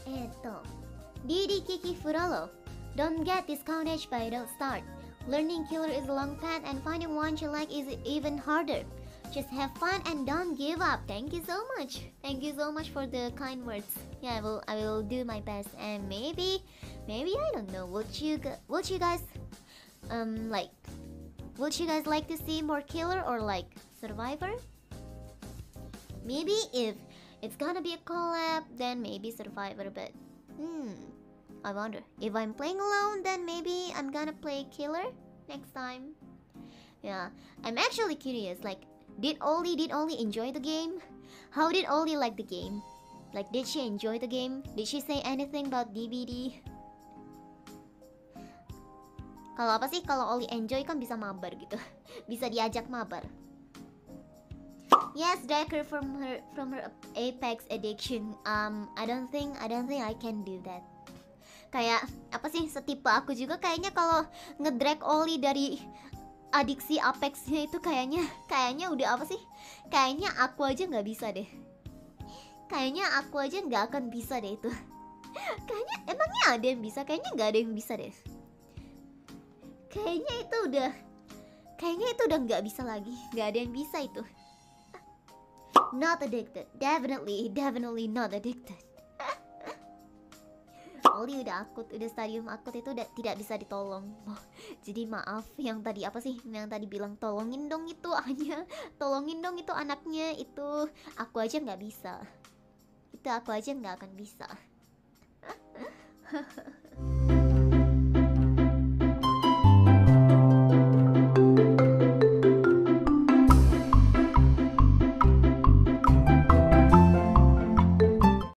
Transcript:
Didi Kiki Furolo. Don't get discouraged by the start. Learning killer is a long path and finding one you like is even harder. Just have fun and don't give up. Thank you so much. Thank you so much for the kind words. Yeah, I will do my best, and maybe I don't know. Would you guys like? Would you guys like to see more killer or like survivor? Maybe if it's gonna be a collab, then maybe survivor. But I wonder if I'm playing alone, then maybe I'm gonna play killer next time. Yeah, I'm actually curious. Like, did Oli enjoy the game? How did Oli like the game? Like, did she enjoy the game? Did she say anything about DVD? Kalau apa sih? Kalau Oli enjoy kan bisa mabar gitu. Bisa diajak mabar. Yes, Decker from her Apex addiction. I don't think I can do that. Kayak apa sih? Setipe aku juga kayaknya kalau ngedrag Oli dari adiksi Apexnya itu kayaknya udah apa sih? Kayaknya aku aja nggak bisa deh. Kayaknya aku aja nggak akan bisa deh itu. Kayaknya emangnya ada yang bisa? Kayaknya nggak ada yang bisa deh. Kayaknya itu udah nggak bisa lagi. Nggak ada yang bisa itu. Not addicted. Definitely not addicted. Oli udah akut, udah stadium akut itu udah tidak bisa ditolong. Jadi maaf yang tadi apa sih? Yang tadi bilang tolongin dong itu hanya tolongin dong itu anaknya itu aku aja nggak bisa. Itu aku aja nggak akan bisa.